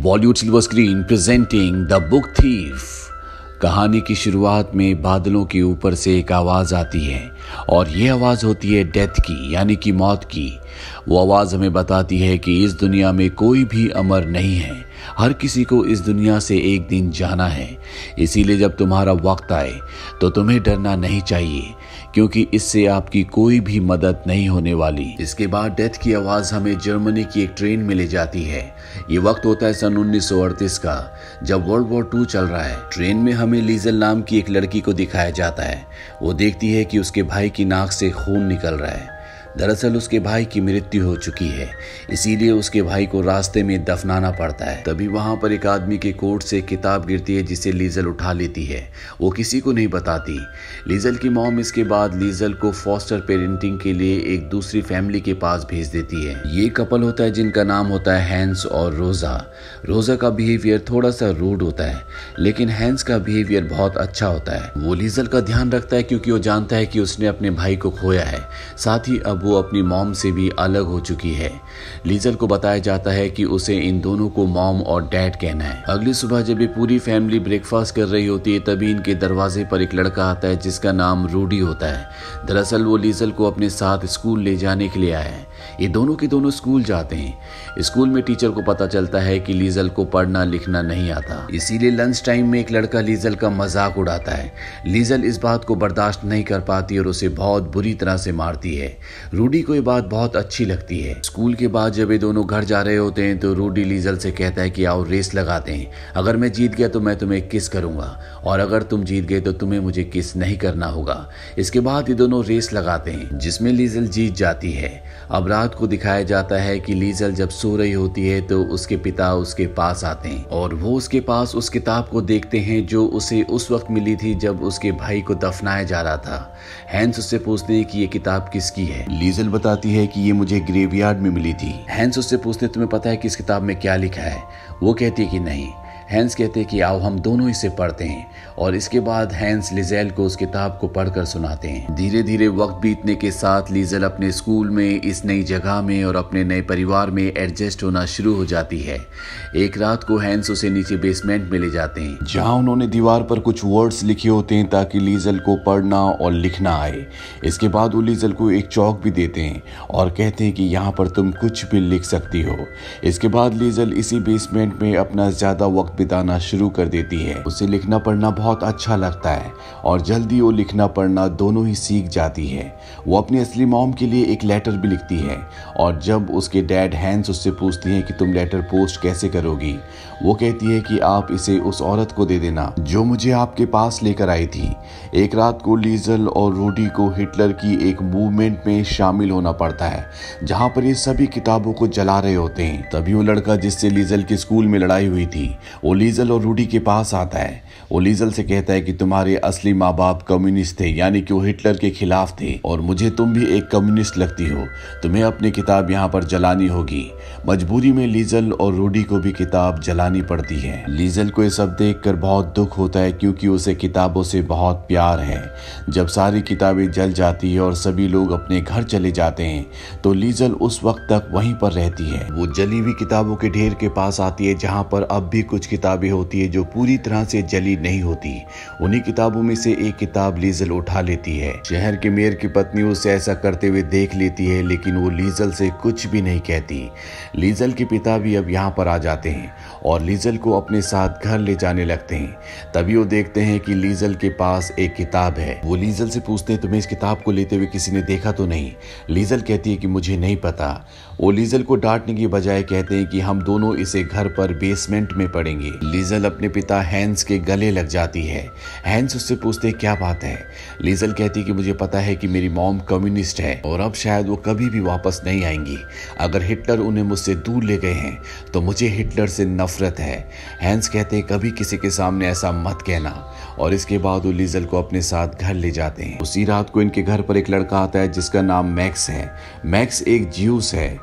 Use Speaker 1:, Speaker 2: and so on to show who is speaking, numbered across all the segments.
Speaker 1: Bollywood silver screen presenting the book thief. कहानी की शुरुआत में बादलों के ऊपर से एक आवाज आती है और ये आवाज होती है डेथ की, यानी कि मौत की। वो आवाज हमें बताती है कि इस दुनिया में कोई भी अमर नहीं है, हर किसी को इस दुनिया से एक दिन जाना है। इसीलिए जब तुम्हारा वक्त आए तो तुम्हें डरना नहीं चाहिए, क्योंकि इससे आपकी कोई भी मदद नहीं होने वाली। इसके बाद डेथ की आवाज हमें जर्मनी की एक ट्रेन में ले जाती है। ये वक्त होता है सन 1938 का, जब वर्ल्ड वॉर 2 चल रहा है। ट्रेन में हमें लीजल नाम की एक लड़की को दिखाया जाता है। वो देखती है कि उसके भाई की नाक से खून निकल रहा है। दरअसल उसके भाई की मृत्यु हो चुकी है, इसीलिए उसके भाई को रास्ते में दफनाना पड़ता है। तभी वहां पर एक आदमी के कोट से किताब गिरती है, जिसे लीजल उठा लेती है। वो किसी को नहीं बताती। लीजल की मॉम इसके बाद लीजल को फॉस्टर पेरेंटिंग के लिए एक दूसरी फैमिली के पास भेज देती है। ये कपल होता है जिनका नाम होता है हैंस और रोजा। रोजा का बिहेवियर थोड़ा सा रूड होता है, लेकिन हैंस का बिहेवियर बहुत अच्छा होता है। वो लीजल का ध्यान रखता है क्योंकि वो जानता है कि उसने अपने भाई को खोया है, साथ ही अब वो अपनी मॉम से भी अलग हो चुकी है। लीजल को बताया जाता है कि उसे इन दोनों को मॉम और डैड कहना है। अगली सुबह जब ये पूरी फैमिली ब्रेकफास्ट कर रही होती है, तभी इनके दरवाजे पर एक लड़का आता है जिसका नाम रूडी होता है। दरअसल वो लीजल को अपने साथ स्कूल ले जाने के लिए आया है। ये दोनों के दोनों स्कूल जाते हैं। स्कूल में टीचर को पता चलता है कि लीजल को पढ़ना लिखना नहीं आता, इसीलिए लंच टाइम में एक लड़का लीजल का मजाक उड़ाता है। लीजल इस बात को बर्दाश्त नहीं कर पाती और उसे बहुत बुरी तरह से मारती है। रूडी को ये बात बहुत अच्छी लगती है। स्कूल के बाद जब ये दोनों घर जा रहे होते हैं तो रूडी लीजल से कहता है कि आओ रेस लगाते हैं। अगर मैं जीत गया तो मैं तुम्हें किस करूंगा, और अगर तुम जीत गए तो तुम्हें मुझे किस नहीं करना होगा। इसके बाद ये दोनों रेस लगाते हैं, जिसमें लीजल जीत जाती है। अब रात को दिखाया जाता है कि लीजल जब सो रही होती है तो उसके पिता उसके पास आते हैं और वो उसके पास उस किताब को देखते हैं जो उसे उस वक्त मिली थी जब उसके भाई को दफनाया जा रहा था। हैंस उससे पूछते हैं कि ये किताब किसकी है। लीजल बताती है कि ये मुझे ग्रेवयार्ड में मिली थी। हैंस उससे पूछते तुम्हें पता है कि इस किताब में क्या लिखा है। वो कहती है कि नहीं। हैंस कहते हैं कि आओ हम दोनों इसे पढ़ते हैं, और इसके बाद हैंस लीजेल को उस किताब को पढ़कर सुनाते हैं। धीरे धीरे वक्त बीतने के साथ लीजल अपने स्कूल में, इस नई जगह में और अपने नए परिवार में एडजस्ट होना शुरू हो जाती है। एक रात को हैंस उसे नीचे बेसमेंट में ले जाते हैं, जहाँ उन्होंने दीवार पर कुछ वर्ड्स लिखे होते हैं ताकि लीजल को पढ़ना और लिखना आए। इसके बाद वो लीजल को एक चौक भी देते हैं और कहते हैं कि यहाँ पर तुम कुछ भी लिख सकती हो। इसके बाद लीजल इसी बेसमेंट में अपना ज्यादा वक्त बिताना शुरू कर देती है। उसे लिखना पढ़ना बहुत अच्छा लगता है और जल्दी वो लिखना पढ़ना दोनों ही सीख जाती है। वो अपनी असली मॉम के लिए एक लेटर भी लिखती है, और जब उसके डैड हैंस उससे पूछती हैं कि तुम लेटर पोस्ट कैसे करोगी, वो कहती है कि आप इसे उस औरत को दे देना जो मुझे आपके पास लेकर आई थी। एक रात को लीजल और रूडी को हिटलर की एक मूवमेंट में शामिल होना पड़ता है, जहाँ पर ये सभी किताबों को जला रहे होते हैं। तभी वो लड़का जिससे लीजल के स्कूल में लड़ाई हुई थी, वो लीजल और रूडी के पास आता है। वो लीजल से कहता है कि तुम्हारे असली माँ बाप कम्युनिस्ट थे, यानी कि वो हिटलर के खिलाफ थे, और मुझे तुम भी एक कम्युनिस्ट लगती हो। तुम्हें अपनी किताब यहाँ पर जलानी होगी। मजबूरी में लीजल और रूडी को भी किताब जलानी पड़ती है। लीजल को ये सब देखकर बहुत दुख होता है, क्योंकि उसे किताबों से बहुत प्यार है। जब सारी किताबें जल जाती है और सभी लोग अपने घर चले जाते हैं तो लीजल उस वक्त तक वहीं पर रहती है। वो जली हुई किताबों के ढेर के पास आती है, जहाँ पर अब भी कुछ किताबें होती है जो पूरी तरह से जली नहीं होती। उन्हीं किताबों में से एक किताब लीजल उठा लेती है। शहर के मेयर की पत्नी उसे ऐसा करते हुए देख लेती है, लेकिन वो लीजल से कुछ भी नहीं कहती। लीजल के पिता भी अब यहाँ पर आ जाते हैं और लीजल को अपने साथ घर ले जाने लगते हैं। तभी वो देखते हैं कि लीजल के पास एक किताब है। वो लीजल से पूछते हैं तुम्हें इस किताब को लेते हुए किसी ने देखा तो नहीं। लीजल कहती है कि मुझे नहीं पता। वो लीजल को डांटने की बजाय कहते हैं कि हम दोनों इसे घर पर बेसमेंट में पढ़ेंगे। लीजल अपने पिता हैंस के गले लग जाती है। हैंस उससे पूछते क्या बात है। लीजल कहती है कि मुझे पता है कि मेरी मॉम कम्युनिस्ट है और अब शायद वो कभी भी वापस नहीं आएंगी। अगर हिटलर उन्हें मुझसे दूर ले गए हैं तो मुझे हिटलर से नफरत है। हैंस कहते हैं कभी किसी के सामने ऐसा मत कहना, और इसके बाद वो लीजल को अपने साथ घर ले जाते हैं। उसी रात को इनके घर पर एक लड़का आता है जिसका नाम मैक्स है। मैक्स एक ज्यूस है।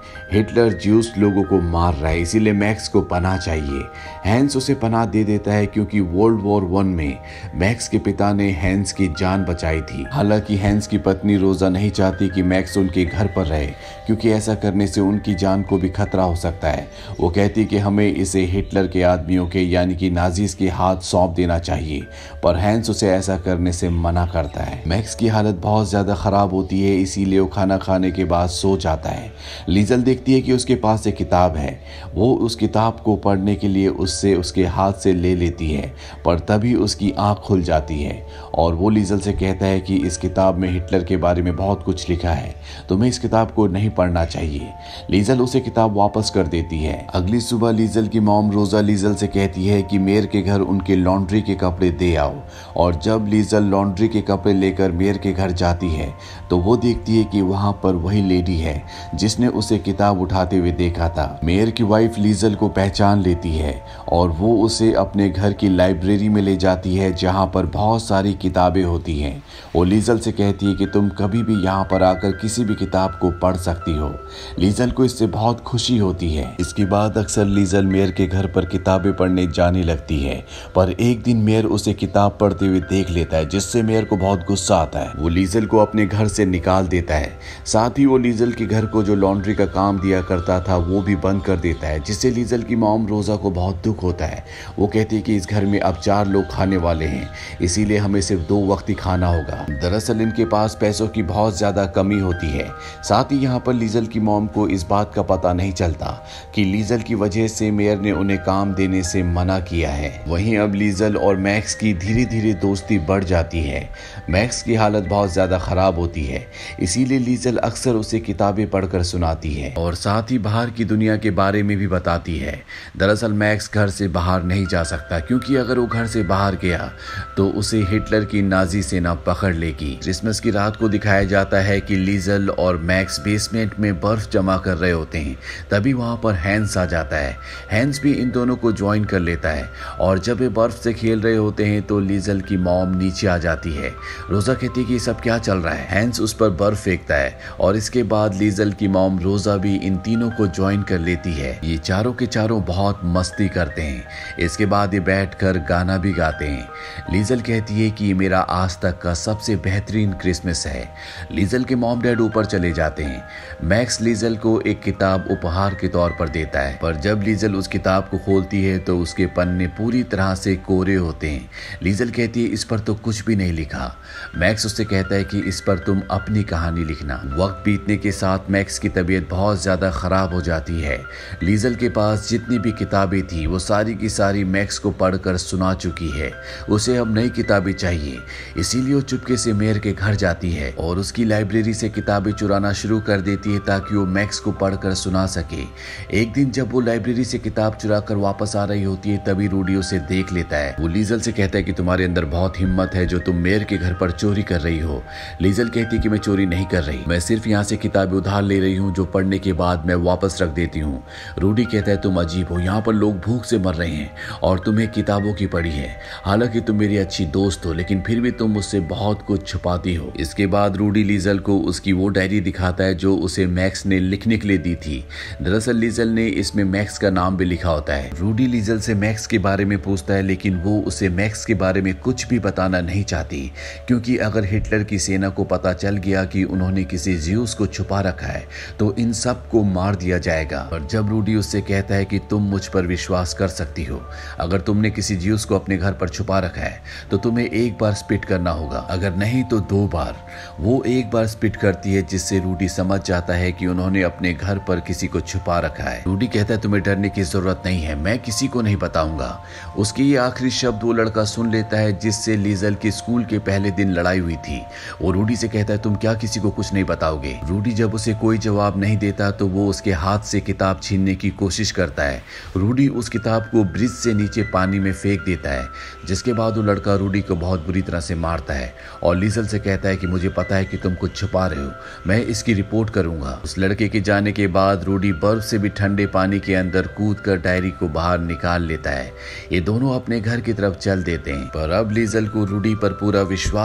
Speaker 1: हिटलर ज्यूस लोगों को मार रहा है, इसीलिए मैक्स को पनाह चाहिए। हैंस उसे पनाह दे देता है क्योंकि वर्ल्ड वॉर 1 में मैक्स के पिता ने हैंस की जान बचाई थी। हालांकि हैंस की पत्नी रोजा नहीं चाहती कि मैक्स उनके घर पर रहे, क्योंकि ऐसा करने से उनकी जान को भी खतरा हो सकता है। वो कहती कि हमें इसे हिटलर के आदमियों के यानी कि नाजीज के हाथ सौंप देना चाहिए, पर हैंस उसे ऐसा करने से मना करता है। मैक्स की हालत बहुत ज्यादा खराब होती है, इसीलिए वो खाना खाने के बाद सो जाता है। लीजल देखती है कि उसके पास एक किताब है। वो उस किताब को पढ़ने के लिए उससे उसके हाथ से ले लेती है, पर तभी उसकी आंख खुल जाती है और वो लीजल से कहता है कि इस किताब में हिटलर के बारे में बहुत कुछ लिखा है, तुम्हें इस किताब को नहीं पढ़ना चाहिए। लीजल उसे किताब वापस कर देती है। अगली सुबह लीजल की मॉम रोजा लीजल से कहती है कि मेयर के घर उनके लॉन्ड्री के कपड़े दे आओ, और जब लीजल लॉन्ड्री के कपड़े लेकर मेयर के घर जाती है तो वो देखती है कि वहां पर वही लेडी है जिसने उसे किताब उठाते हुए देखा था। मेयर की वाइफ लीजल को पहचान लेती है और वो उसे अपने घर की लाइब्रेरी में ले जाती है जहां पर बहुत सारी किताबें होती हैं। वो लीजल से कहती है कि तुम कभी भी यहाँ पर आकर किसी भी किताब को पढ़ सकती हो। लीजल को इससे बहुत खुशी होती है। इसके बाद अक्सर लीजल मेयर के घर पर किताबें पढ़ने जाने लगती है, पर एक दिन मेयर उसे किताब पढ़ते हुए देख लेता है, जिससे मेयर को बहुत गुस्सा आता है। वो लीजल को अपने घर से निकाल देता है। साथ ही वो लीजल के घर को जो लॉन्ड्री का काम दिया करता था वो भी बंद कर देता है, जिससे लीजल की मॉम रोजा को बहुत दुख होता है। वो कहती है कि इस घर में अब 4 लोग खाने वाले हैं, इसीलिए हमें सिर्फ 2 वक्त ही खाना होगा। दरअसल इनके पास पैसों की बहुत ज्यादा कमी होती है। साथ ही यहाँ पर लीजल की मॉम को इस बात का पता नहीं चलता कि लीजल की वजह से मेयर ने उन्हें काम देने से मना किया है। वहीं अब लीजल और मैक्स की धीरे धीरे दोस्ती बढ़ जाती है। मैक्स की हालत बहुत ज्यादा खराब होती है, इसीलिए लीजल अक्सर उसे किताबें पढ़कर सुनाती है और साथ ही बाहर की दुनिया के बारे में भी बताती है। दरअसल मैक्स घर से बाहर नहीं जा सकता, क्योंकि अगर वो घर से बाहर गया तो उसे हिटलर की नाजी सेना पकड़ लेगी। क्रिसमस की रात को दिखाया जाता है कि लीजल और मैक्स बेसमेंट में बर्फ जमा कर रहे होते हैं। तभी वहां पर हैंस आ जाता है। हैंस भी इन दोनों को ज्वाइन कर लेता है और जब वे बर्फ से खेल रहे होते हैं तो लीजल की मॉम नीचे आ जाती है। रोजा कहती है कि सब क्या चल रहा है। हैंस उस पर बर्फ फेंकता है और इसके बाद लीजल की मॉम रोजा भी इन तीनों को ज्वाइन कर लेती है। ये चारों के चारों बहुत मस्ती करते हैं। इसके बाद ये बैठकर गाना भी गाते हैं। लीजल कहती है कि ये मेरा आज तक का सबसे बेहतरीन क्रिसमस है। लीजल के मॉम डैड ऊपर चले जाते हैं। मैक्स लीजल को एक किताब उपहार के तौर पर देता है, पर जब लीजल उस किताब को खोलती है तो उसके पन्ने पूरी तरह से कोरे होते हैं। लीजल कहती है इस पर तो कुछ भी नहीं लिखा। मैक्स उससे कहता है कि इस पर तुम अपनी कहानी लिखना। वक्त बीतने के साथ मैक्स की तबीयत बहुत ज्यादा खराब हो जाती है। लीजल के पास जितनी भी किताबें थी वो सारी की सारी मैक्स को पढ़कर सुना चुकी है। उसे अब नई किताबें चाहिए, इसीलिए वो चुपके से मेयर के घर जाती है और उसकी लाइब्रेरी से किताबें चुराना शुरू कर देती है ताकि वो मैक्स को पढ़कर सुना सके। एक दिन जब वो लाइब्रेरी से किताब चुरा कर वापस आ रही होती है तभी रूडी उसे देख लेता है। वो लीजल से कहता है कि तुम्हारे अंदर बहुत हिम्मत है जो तुम मेयर के घर पर चोरी कर रही हो। लीजल कहती है कि मैं चोरी नहीं कर रही, मैं सिर्फ यहाँ से किताबें उधार ले रही हूँ जो पढ़ने के बाद मैं वापस रख देती हूँ। रूडी कहता है तुम अजीब हो, यहाँ पर लोग भूख से मर रहे हैं और तुम्हें किताबों की पड़ी है। हालांकि तुम मेरी अच्छी दोस्त हो लेकिन फिर भी तुम मुझसे बहुत कुछ छुपाती हो। इसके बाद रूडी लीजल को उसकी वो डायरी दिखाता है जो उसे मैक्स ने लिखने के लिए दी थी। दरअसल लीजल ने इसमें मैक्स का नाम भी लिखा होता है। रूडी लीजल से मैक्स के बारे में पूछता है लेकिन वो उसे मैक्स के बारे में कुछ भी बताना नहीं चाहती, क्योंकि अगर हिटलर की सेना को पता चल गया कि उन्होंने किसी ज्यूस को छुपा रखा है तो इन सब को मार दिया जाएगा। और जब रूडी उससे कहता है कि तुम मुझ पर विश्वास कर सकती हो, अगर तुमने किसी ज्यूस को अपने घर पर छुपा रखा है तो तुम्हें एक बार स्पिट करना होगा, अगर नहीं तो 2 बार। वो एक बार स्पिट करती है जिससे रूडी समझ जाता है कि उन्होंने अपने घर पर किसी को छुपा रखा है। रूडी कहता है तुम्हें डरने की जरूरत नहीं है, मैं किसी को नहीं बताऊंगा। उसके ये आखिरी शब्द वो लड़का सुन लेता है जिससे लीजल के स्कूल के पहले दिन लड़ाई हुई थी। वो रूडी से कहता है तुम क्या किसी को कुछ नहीं बताओगे। रूडी जब उसे कोई जवाब नहीं देता तो वो उसके हाथ से किताब छीनने की कोशिश करता है। रूडी उस किताब को ब्रिज से नीचे पानी में फेंक देता है, जिसके बाद वो लड़का रूडी को बहुत बुरी तरह से मारता है और लीजल से कहता है कि मुझे पता है कि तुम कुछ छुपा रहे हो, मैं इसकी रिपोर्ट करूंगा। उस लड़के के जाने के बाद रूडी बर्फ से भी ठंडे पानी के अंदर कूदकर डायरी को बाहर निकाल लेता है। ये दोनों अपने घर की तरफ चल देते हैं, पर अब लीजल को रूडी पर पूरा विश्वास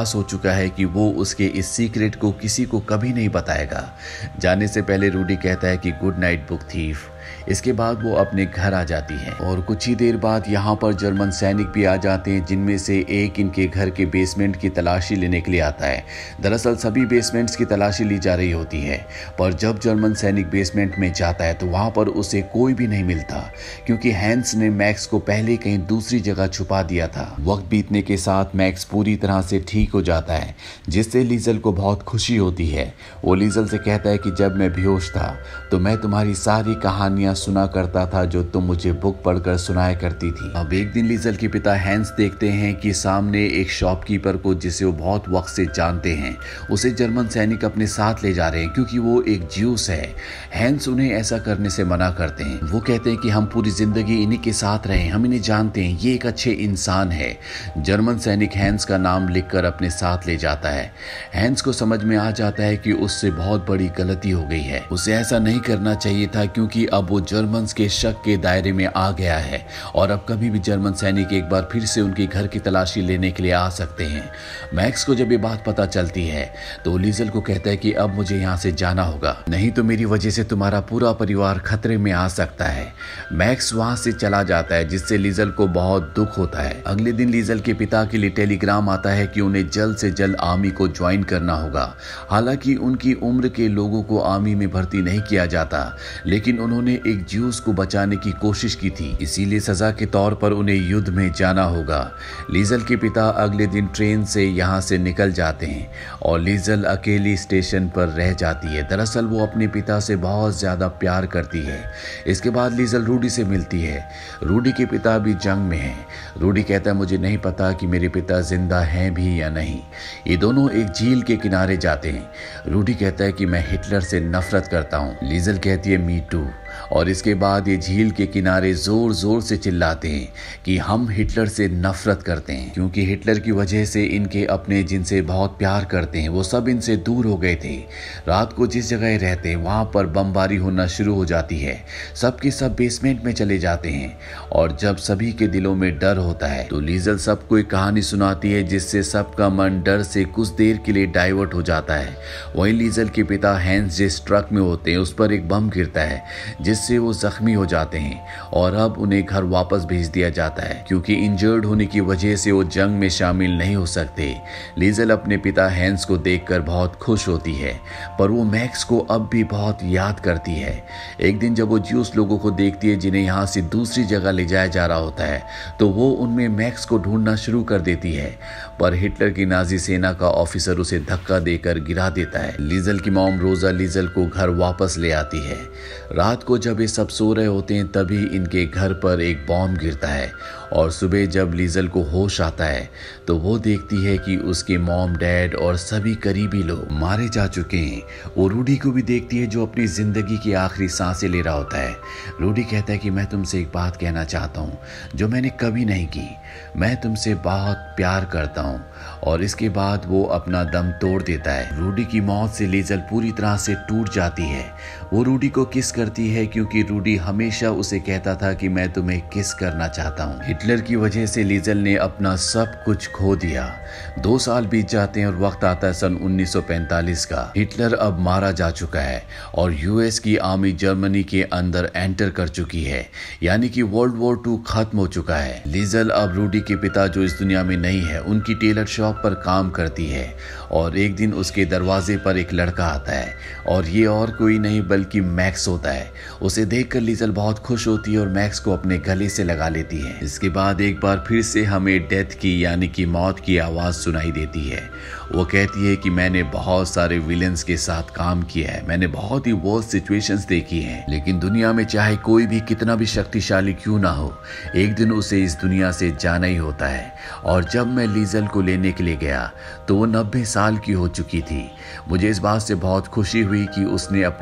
Speaker 1: विश्वास हो चुका है कि वो उसके इस सीक्रेट को किसी को कभी नहीं बताएगा। जाने से पहले रूडी कहता है कि गुड नाइट बुक थीफ। इसके बाद वो अपने घर आ जाती है और कुछ ही देर बाद यहाँ पर जर्मन सैनिक भी आ जाते हैं, जिनमें से एक इनके घर के बेसमेंट की तलाशी लेने के लिए आता है। दरअसल सभी बेसमेंट्स की तलाशी ली जा रही होती है, पर जब जर्मन सैनिक बेसमेंट में जाता है तो वहाँ पर उसे कोई भी नहीं मिलता, क्योंकि हैंस ने मैक्स को पहले कहीं दूसरी जगह छुपा दिया था। वक्त बीतने के साथ मैक्स पूरी तरह से ठीक हो जाता है, जिससे लीजल को बहुत खुशी होती है। वो लीजल से कहता है कि जब मैं बेहोश था तो मैं तुम्हारी सारी कहानियां सुना करता था जो तुम मुझे बुक पढ़कर सुनाया करती थी। अब एक दिन लीजल के पिता हैंस देखते हैं कि सामने एक शॉपकीपर को, जिसे वो बहुत वक्त से जानते हैं, उसे जर्मन सैनिक अपने साथ ले जा रहे हैं क्योंकि वो एक ज्यूस है। हैंस उन्हें ऐसा करने से मना करते हैं। वो कहते हैं कि हम पूरी जिंदगी इन्हीं के साथ रहे, हम इन्हें जानते हैं, ये एक अच्छे इंसान है। जर्मन सैनिक हैंस का नाम लिखकर अपने साथ ले जाता है। हैंस को समझ में आ जाता है कि उससे बहुत बड़ी गलती हो गई है, उसे ऐसा नहीं करना चाहिए था, क्योंकि अब वो जर्मन्स के शक के दायरे में आ गया है और अब कभी भी जर्मन सैनिक एक बार फिर से उनके घर की तलाशी लेने के लिए आ सकते हैं। मैक्स को जब ये बात पता चलती है तो लीजल को कहता है कि अब मुझे यहाँ से जाना होगा, नहीं तो मेरी वजह से तुम्हारा पूरा परिवार खतरे में आ सकता है। मैक्स वहां से चला जाता है, जिससे लीजल को बहुत दुख होता है। अगले दिन लीजल के पिता के लिए टेलीग्राम आता है कि उन्हें जल्द से जल्द आर्मी को ज्वाइन करना होगा। हालांकि उनकी उम्र के लोगों को आर्मी में भर्ती नहीं किया जाता, लेकिन उन्होंने एक ज्यूस को बचाने की कोशिश की थी, इसीलिए सजा के तौर पर उन्हें युद्ध में जाना होगा। लीजल के पिता अगले दिन ट्रेन से यहाँ से निकल जाते हैं और लीजल अकेली स्टेशन पर रह जाती है। दरअसल वो अपने पिता से बहुत ज्यादा प्यार करती है। इसके बाद लीजल रूडी से मिलती है। रूडी के पिता भी जंग में हैं। रूडी कहता है मुझे नहीं पता कि मेरे पिता जिंदा हैं भी या नहीं। ये दोनों एक झील के किनारे जाते हैं। रूडी कहता है कि मैं हिटलर से नफरत करता हूँ। लीजल कहती है मी टू। और इसके बाद ये झील के किनारे जोर जोर से चिल्लाते हैं कि हम हिटलर से नफरत करते हैं, क्योंकि हिटलर की वजह से इनके अपने जिनसे बहुत प्यार करते हैं वो सब इनसे दूर हो गए थे। रात को जिस जगह रहते हैं वहां पर बमबारी होना शुरू हो जाती है। सबके सब बेसमेंट में चले जाते हैं और जब सभी के दिलों में डर होता है तो लीजल सबको एक कहानी सुनाती है, जिससे सबका मन डर से कुछ देर के लिए डाइवर्ट हो जाता है। वहीं लीजल के पिता हैंस जिस ट्रक में होते हैं उस पर एक बम गिरता है, जिससे वो जख्मी हो जाते हैं और अब उन्हें घर वापस भेज दिया जाता है, क्योंकि इंजर्ड होने की वजह से वो जंग में शामिल नहीं हो सकते। लीजल अपने पिता हैंस को देखकर बहुत खुश होती है, पर वो मैक्स को अब भी बहुत याद करती है। एक दिन जब वो ज्यूस लोगों को देखती है जिन्हें यहाँ से दूसरी जगह ले जाया जा रहा होता है, तो वो उनमें मैक्स को ढूंढना शुरू कर देती है, पर हिटलर की नाजी सेना का ऑफिसर उसे धक्का देकर गिरा देता है। लीजल की मॉम रोजा लीजल को घर वापस ले आती है। रात को जब ये सब सो रहे होते हैं तभी इनके घर पर एक बॉम्ब गिरता है और सुबह जब लीजल को होश आता है तो वो देखती है कि उसके मॉम, डैड और सभी करीबी लोग मारे जा चुके हैं। वो रूडी को भी देखती है जो अपनी जिंदगी की आखिरी सांसें ले रहा होता है। रूडी कहता है कि मैं तुमसे एक बात कहना चाहता हूँ जो मैंने कभी नहीं की। मैं तुमसे बहुत प्यार करता हूँ। और इसके बाद वो अपना दम तोड़ देता है। रूडी की मौत से लीजल पूरी तरह से टूट जाती है। वो रूडी को किस करती है क्योंकि रूडी हमेशा उसे कहता था कि मैं तुम्हें किस करना चाहता हूँ। हिटलर की वजह से लीजल ने अपना सब कुछ खो दिया। 2 साल बीत जाते हैं और वक्त आता है सन 1945 का। हिटलर अब मारा जा चुका है और यूएस की आर्मी जर्मनी के अंदर एंटर कर चुकी है, यानी कि वर्ल्ड वॉर 2 खत्म हो चुका है। लीजल अब रूडी के पिता जो इस दुनिया में नहीं है उनकी टेलर शॉप पर काम करती है और एक दिन उसके दरवाजे पर एक लड़का आता है और ये और कोई नहीं बल्कि मैक्स होता है। उसे देखकर लीजल बहुत खुश होती है और मैक्स को अपने गले से लगा लेती है। इसके बाद एक बार फिर से हमें डेथ की यानी कि मौत की आवाज सुनाई देती है। वो कहती है कि मैंने बहुत सारे विलेंस के साथ काम किया है, मैंने बहुत ही वर्स्ट सिचुएशंस देखी हैं, लेकिन दुनिया में चाहे कोई भी कितना भी शक्तिशाली क्यों ना हो, एक दिन उसे इस दुनिया से जाना ही होता है। और जब मैं लीजल को लेने के लिए गया तो वो 90 साल की हो चुकी थी। मुझे इस बात से बहुत खुशी हुई कि उसने अपनी जिंदगी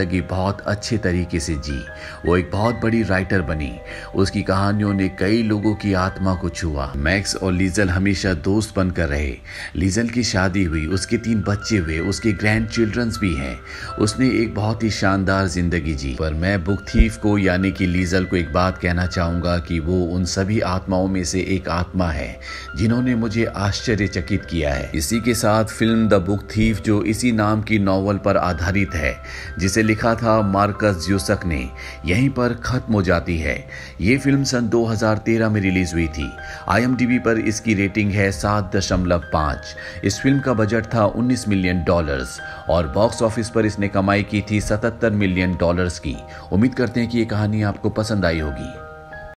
Speaker 1: जिंदगी बहुत अच्छे तरीके से जी। वो एक बहुत बड़ी राइटर बनी। उसकी कहानियों ने कई लोगों की आत्मा को छुआ। मैक्स और लीजल हमेशा दोस्त बनकर रहे। लीजल की शादी हुई, उसके 3 बच्चे हुए, उसके ग्रैंड चिल्ड्रंस भी हैं। उसने एक बहुत ही शानदार जिंदगी जी। पर मैं बुक थीफ को यानी कि लीजल को एक बात कहना चाहूंगा कि वो उन सभी आत्माओं में से एक आत्मा है जिन्होंने मुझे आश्चर्यचकित किया है। इसी के साथ फिल्म द बुक थीफ, जो इसी नाम की नॉवल पर आधारित है, जिसे लिखा था मार्कस ज़्यूसक ने, यहीं पर खत्म हो जाती है। ये फिल्म सन 2013 में रिलीज हुई थी। IMDb पर इसकी रेटिंग है 7.5। इस फिल्म का बजट था $19 मिलियन और बॉक्स ऑफिस पर इसने कमाई की थी $77 मिलियन की। उम्मीद करते हैं कि ये कहानी आपको पसंद आई होगी।